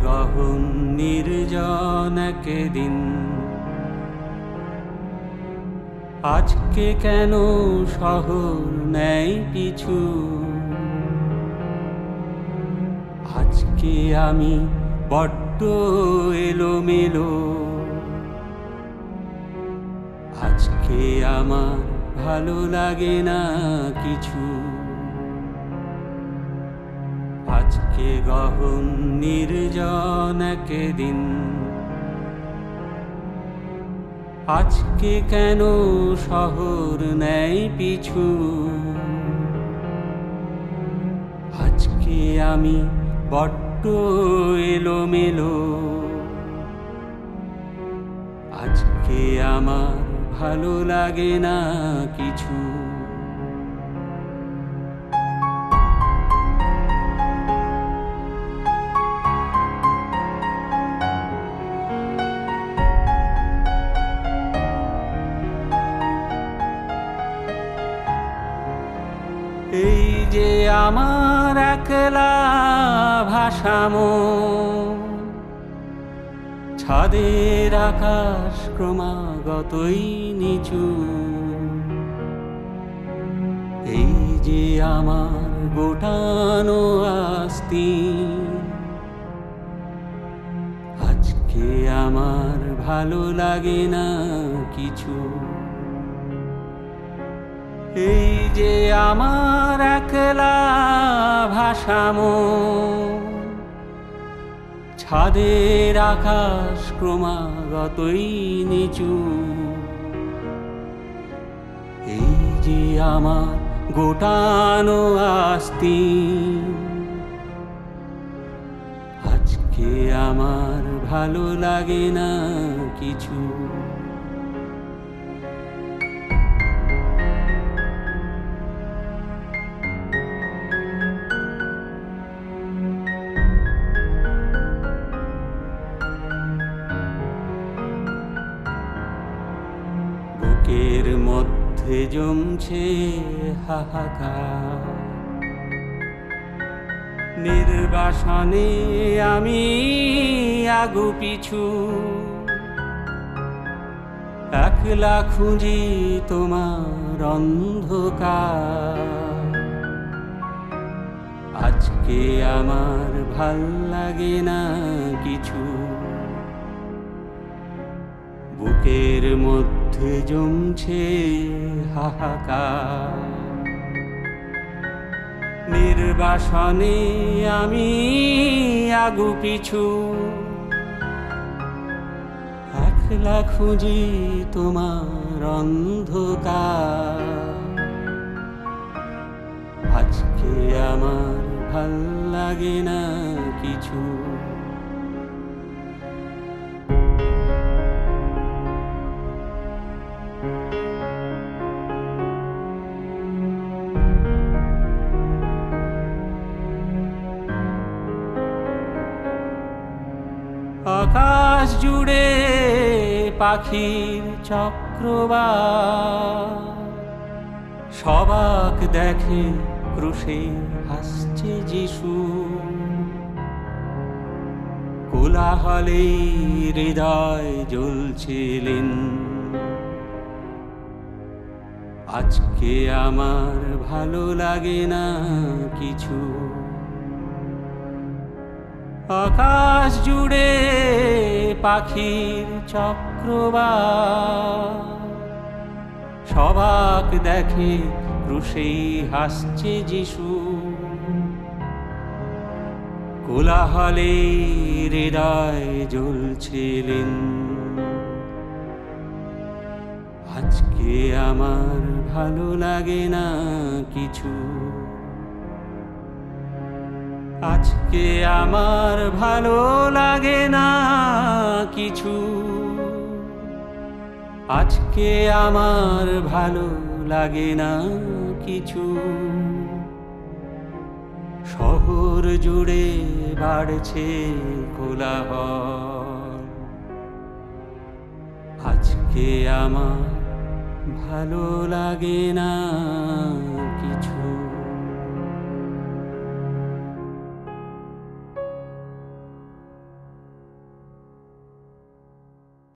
গহন নির্জন একদিন, আজকে কেন শহর নেয় পিছু। আজকে আমি বড্ড এলোমেলো, আজকে আমার ভালো লাগে না কিছু। আজকে গহন নির্জন একদিন, আজকে কেন শহর নেয় পিছু। আজকে আমি বড্ড এলোমেলো, আজকে আমার ভালো লাগে না কিছু। এই যে আমার একলা ভাষামো, ছাদের আকাশ ক্রমাগতই নিচু। এই যে আমার গোটানো আস্তিন, আজকে আমার ভালো লাগে না কিছু। এই যে আমার একলা ভাষামো, ছাদের আকাশ ক্রমাগতই নিচু। এই যে আমার গোটানো আস্তিন, আজকে আমার ভালো লাগে না কিছু। বুকের মধ্যে জমছে হাহাকার, নির্বাসনে আমি আগু পিছু। একলা খুঁজি তোমার অন্ধকার, আজকে আমার ভাল লাগে না কিছু। বুকের মধ্যে জমছে হাহাকার, নির্বাসনে আমি আগু পিছু। একলা খুঁজি তোমার অন্ধকার, আজকে আমার ভাল লাগে না কিছু। আকাশ জুড়ে পাখির চক্রবাক, সবাক দেখে ক্রুশে হাসছে যিশু। কোলাহলে হৃদয় জ্বলছিলেন, আজকে আমার ভালো লাগে না কিছু। আকাশ জুড়ে পাখির চক্রবাক, সবাক দেখে ক্রুশেই হাসছে যিশু। কোলাহলে হৃদয় জ্বলছিলেন, আজকে আমার ভালো লাগে না কিছু। আজকে আমার ভালো লাগে না কিছু। আজকে আমার ভালো লাগে না কিছু। শহর জুড়ে বাড়ছে কোলাহল, আজকে আমার ভালো লাগে না কিছু।